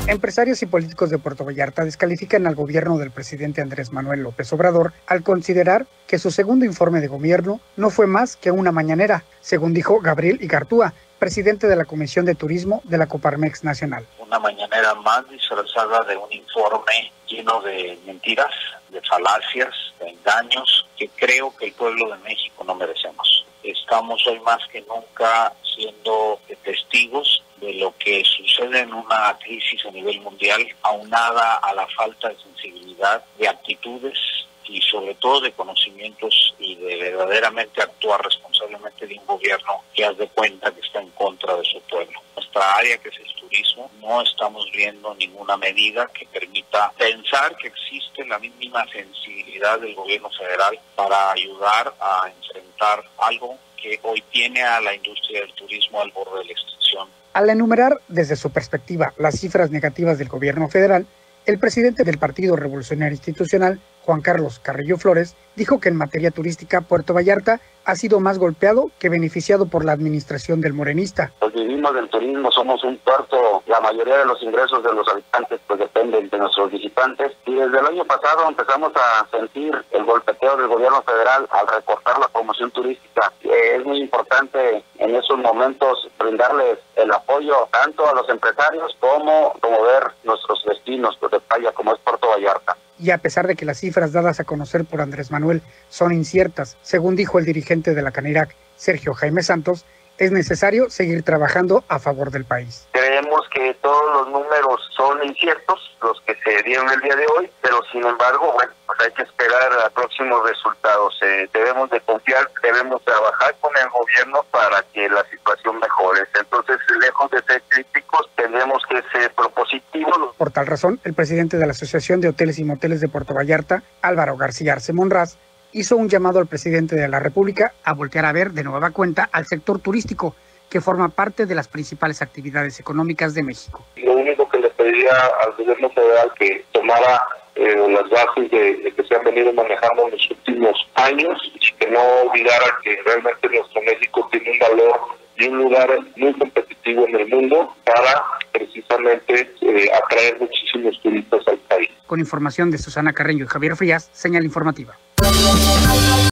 Empresarios y políticos de Puerto Vallarta descalifican al gobierno del presidente Andrés Manuel López Obrador al considerar que su segundo informe de gobierno no fue más que una mañanera, según dijo Gabriel Igartúa, presidente de la Comisión de Turismo de la Coparmex Nacional. Una mañanera más disfrazada de un informe lleno de mentiras, de falacias, de engaños, que creo que el pueblo de México no merecemos. Estamos hoy más que nunca siendo testigos de lo que sucede en una crisis a nivel mundial, aunada a la falta de sensibilidad, de actitudes y sobre todo de conocimientos y de verdaderamente actuar responsablemente de un gobierno que haz de cuenta que está en contra de su pueblo. Nuestra área, que es el turismo, no estamos viendo ninguna medida que permita pensar que existe la mínima sensibilidad del gobierno federal para ayudar a enfrentar algo que hoy tiene a la industria del turismo al borde de la extinción. Al enumerar desde su perspectiva las cifras negativas del gobierno federal, el presidente del Partido Revolucionario Institucional, Juan Carlos Carrillo Flores, dijo que en materia turística Puerto Vallarta ha sido más golpeado que beneficiado por la administración del morenista. Pues vivimos del turismo, somos un puerto, la mayoría de los ingresos de los habitantes pues dependen de nuestros visitantes, y desde el año pasado empezamos a sentir el golpeteo del gobierno federal al recortar la promoción turística. Es muy importante en esos momentos brindarles el apoyo tanto a los empresarios como promover nuestros destinos de playa como es Puerto Vallarta. Y a pesar de que las cifras dadas a conocer por Andrés Manuel son inciertas, según dijo el dirigente de la Canirac, Sergio Jaime Santos, es necesario seguir trabajando a favor del país. Creemos que todos los números son inciertos, los que se dieron el día de hoy, pero sin embargo, bueno, pues hay que esperar a próximos resultados. Debemos de confiar, debemos trabajar con el gobierno para que la situación mejore. Entonces, lejos de ser críticos, tenemos que ser propositivos. Por tal razón, el presidente de la Asociación de Hoteles y Moteles de Puerto Vallarta, Álvaro García Arce Monraz, hizo un llamado al presidente de la República a voltear a ver de nueva cuenta al sector turístico, que forma parte de las principales actividades económicas de México. Lo único que le pediría al gobierno federal que tomara las bases de que se han venido manejando en los últimos años y que no olvidara que realmente nuestro México tiene un valor y un lugar muy competitivo en el mundo para precisamente atraer muchísimos turistas al país. Con información de Susana Carreño y Javier Frías, Señal Informativa.